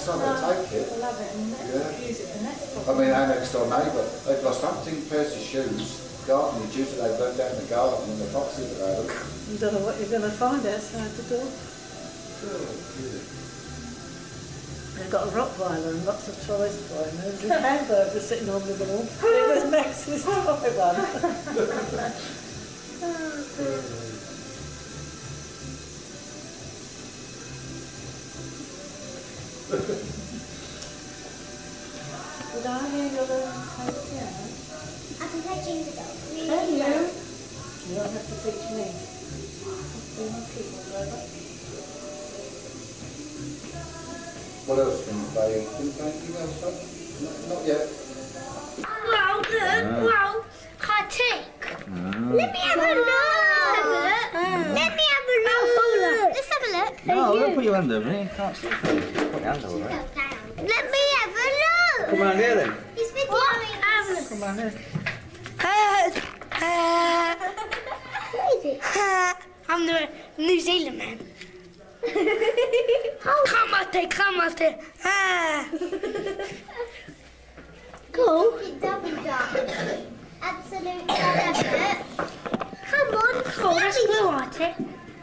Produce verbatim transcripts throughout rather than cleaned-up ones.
son, they take it. I love it and Yeah. use it for next I mean, our next door neighbour, they've lost umpteen pairs of shoes, gardening shoes that they've left out in the garden and the foxes have had them. You don't know what you're going to find outside the door. Oh, dear. They've got a Rottweiler and lots of toys for him. There's a hamburger sitting on the wall. It was Max's toy one. Oh, dear. Did I hear you're going to play the piano? I can play jingle bells. Can you? You don't have to teach me. I'll do my keyboard over. What else can you play? Can you play anything else? Not, not yet. Wow, look, Ah. wow, high tech. Ah. Let me have a look. Let's have a look. Let me have a look. Let's have a look. No, don't put your hand over me. You can't see it. Put your hand over it. Let me have a look. Come round here then. He's videoing us. Come round here. What is it? I'm the New Zealand man. Come out there, come out there. Ah. Cool. Double duck. Absolute double. Come on, cool. That's blue, aren't it?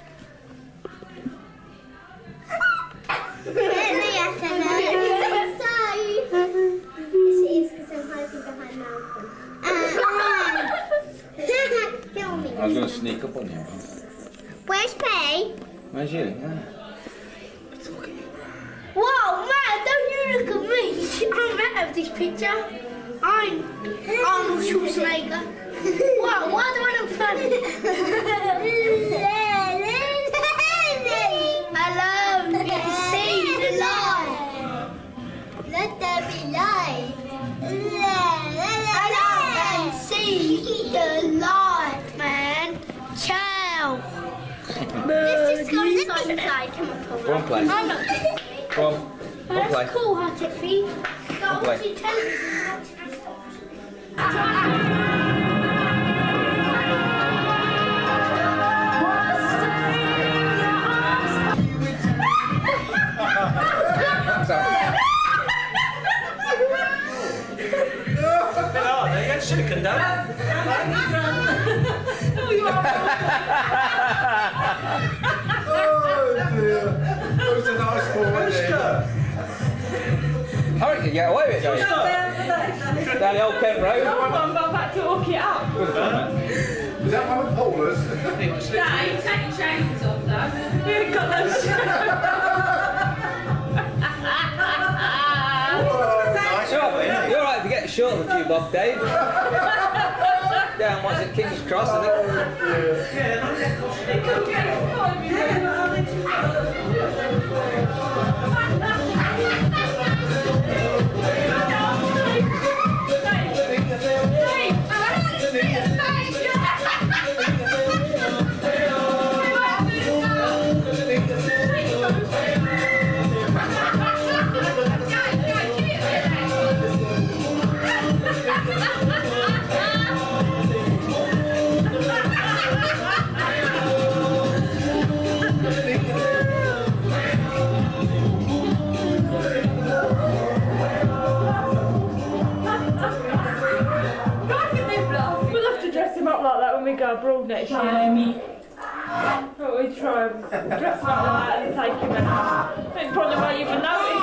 Let me have a look. So, this is because I'm hiding behind Malcolm. Kill me. I was going to sneak up on you. Where's Pay? Where's you? Yeah. Whoa, man, don't you look at me. I'm out of this picture. I'm Arnold Schwarzenegger. Wow, why do I look funny? Hello, you can see the light. Let there be light. Hello, can see the light, man. Ciao. Let's just go inside. Come on, Paul. Go on, play. I'm not. Go on. Go on, That's play. cool, Hot-Tech Feet. Go play. watching television. Chicken, don't Oh dear. That was a nice ball, wasn't it? I reckon you get away with it, don't you? Down the old Kent Road. I'm about to walk it up. Was that one of Paula's? Dad, take your chains off though. You ain't got those You're alright if you get short of a few bob, Dave. Down, what's it, King's Cross, I think. They couldn't get it for me. We go abroad next year. But we try and dress him up like that and take him out. They probably won't even notice.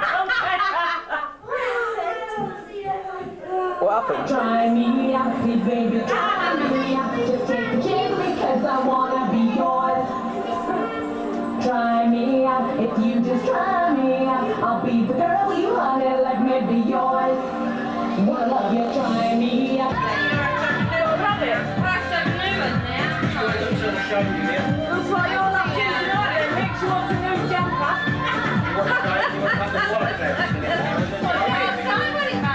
What happened? Try me out, please, baby. Try me out. Just take a chance because I wanna be yours. Try me out. If you just try me out, I'll be the girl you wanted, like me be yours. Wanna love you, try me out. Looks like you're not choosing tonight then, Rick. She wants a new jumper. What last time when it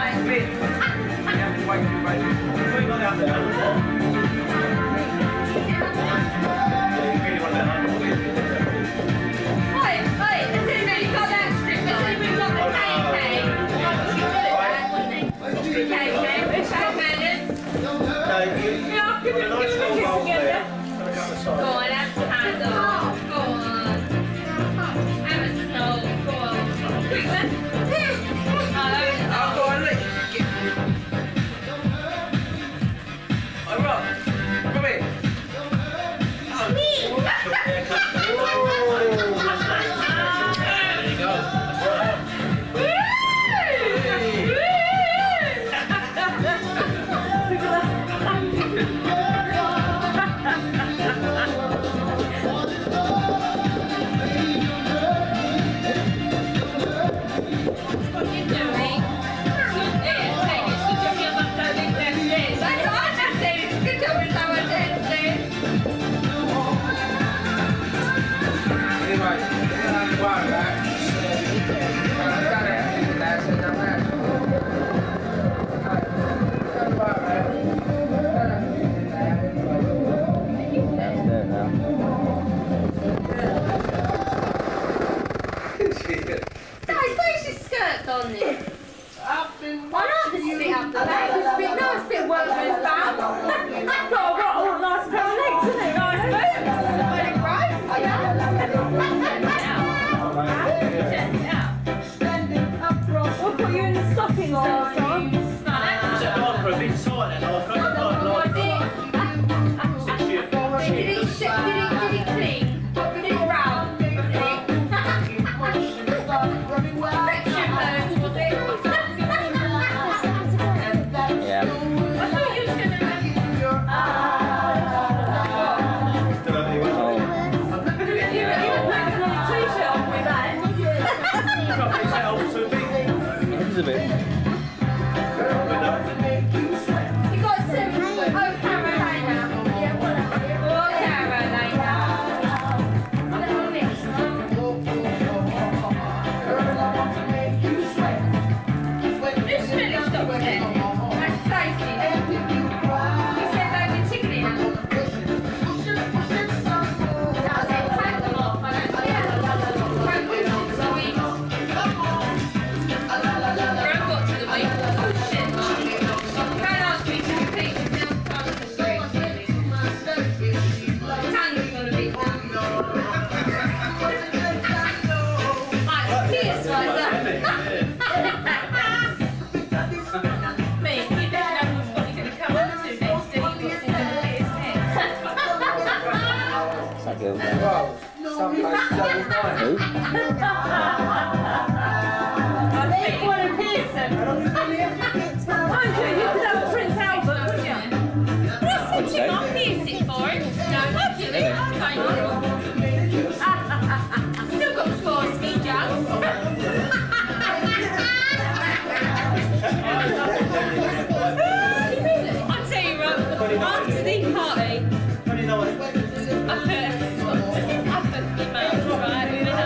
Oi, oi, has anybody got that strip? Has anybody got the K K? She would have had, wouldn't he? K K, which K K is? Yeah, give me a kiss again, yeah? Go on, have Dad, where's your skirt gone then? Why not the spit up the back? It's a bit nice, a bit workman's bag. I've got a all nice pair of legs, isn't it? Nice boots. Let it grow. We'll put you in the stocking line. For a bit tight then, I can't Did it, did it, did it clean? Did it round? Did it? Friction burns, was it? Yeah. I thought you was going to... Oh. You were putting on a t-shirt on with that. It's a bit. You got some... Oh, Carolina. Yeah, what? Oh, Carolina. Who's finished up with it? That's Stacey. You said they were ticketing. That's it. Take them off. I don't see it. Take them off to the week. We're got to the week. Oh, shit. Going last week to repeat the still on the street. Tongue's gonna be down. Right, kiss like that. Me, you don't know what you're gonna come up to next, do you? What's in the kiss next? That girl there. Well, sometimes double blind. Who? I think you want to pierce him. Mind you, you could have Prince Albert, wouldn't you? What's What'd you it? say? I'll pierce it for him. No, I'll do it. I'll find it. Still got four ski jumps. I'll tell you, Rob, after the party, I put, I put the mouse right in it up.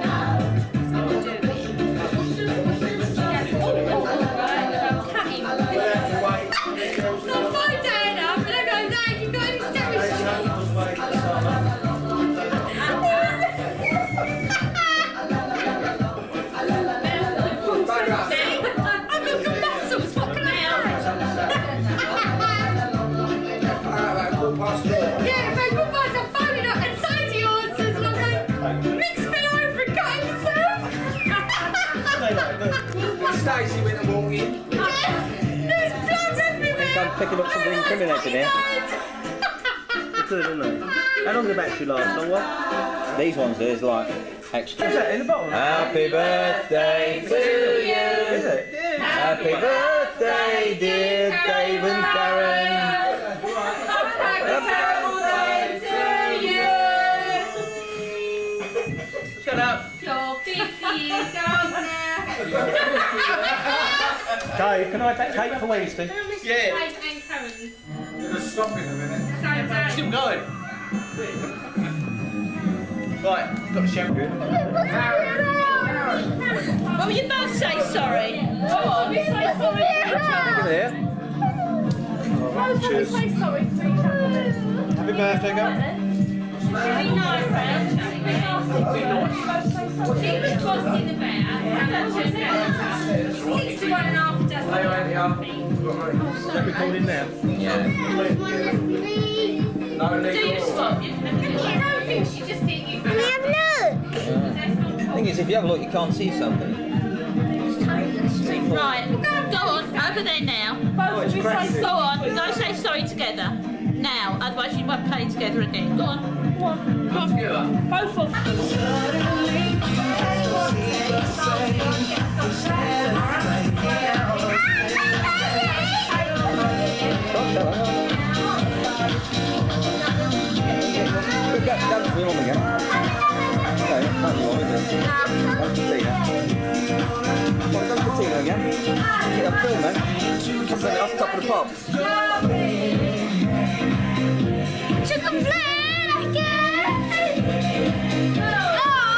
Stacey went and walked in. There's blood everywhere! I'm picking up some incriminating here. They could, didn't they? How long did the battery last? On what? These ones there's like extra. Is that in the bottom? Happy birthday to you. Is it? Happy birthday, dear Dave and Karen. Happy birthday to you! Shut up. Your fifty years old now. Dave, can I have that cake for Wednesday? Yeah. Dave and Karen's. You're going to stop in a minute. Sorry, sorry. Still going. Right, got the shampoo. What were you about to say sorry? Go on. Say sorry to each other. Look at here. Cheers. Say sorry to each other. Happy birthday, girl. Really nice, man. She was bossing about how much her six to one and a half a dozen. Is that recording now? Yeah. Do you spot? I don't think she just did you. Let me have a look. The thing is, if you have a look, you can't see something. Right, go on, over there now. Both of you say, go on, go say sorry together. Now, otherwise you won't play together again. Go on, go on, go on. Both of you. Look, that, that's me on again. Okay, that's me on, is it? That's Tina. Well, that's Tina again. Yeah, I'm cool, man. I'll send it off the top of the pop. Chicken flag again. Oh.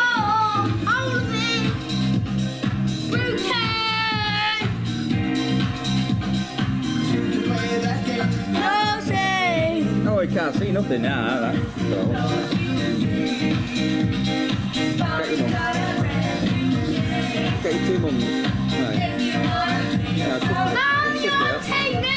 nothing now, that. Get your mum. Get your two mums. Right. Yeah, it's good. Mum, It's you good, won't take me!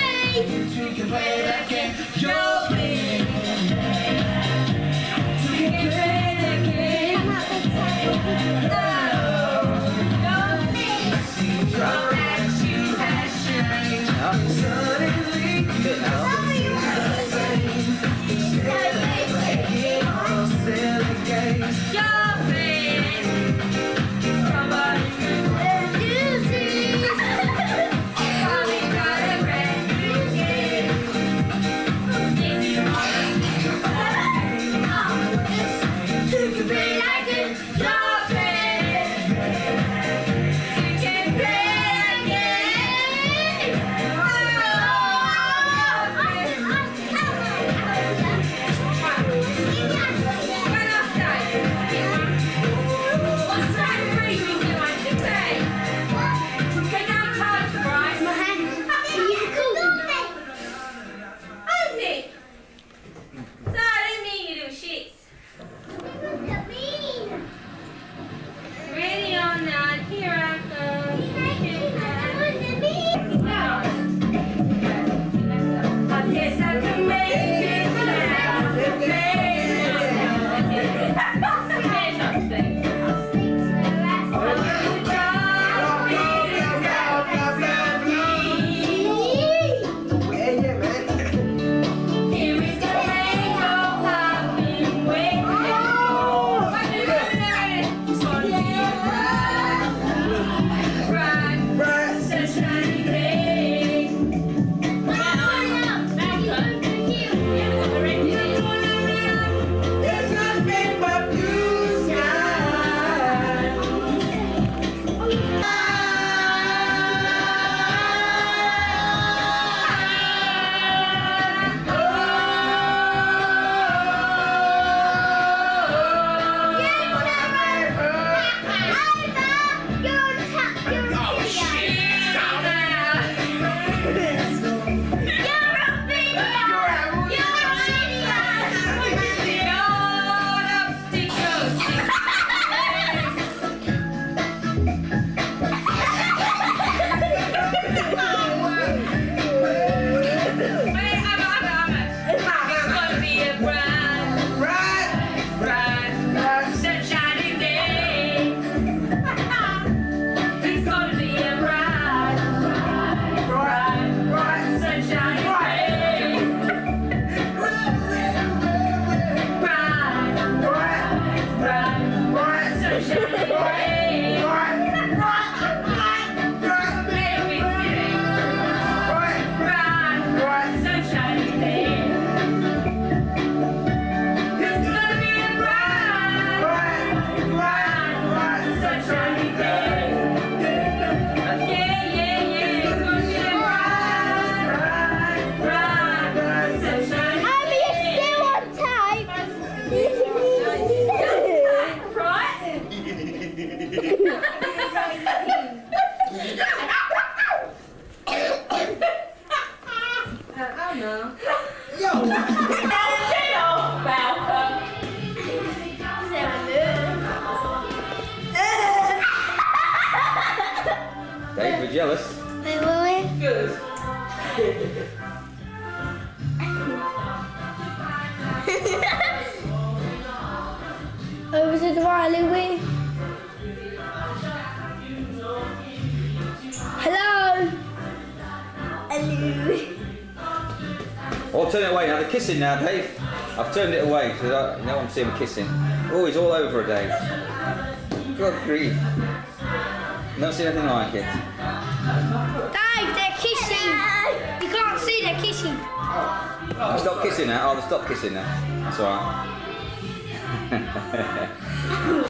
Dave, we're jealous. Wait, wait, wait. Good. Over to the right, Louis. Hello. Hello. I'll turn it away now. They're kissing now, Dave. I've turned it away because I no one see them kissing. Oh, he's all over her, Dave. God grief. Never seen anything like it. Dave, they're kissing. You can't see they're kissing. Stop kissing now. Oh, stop kissing now. That's alright.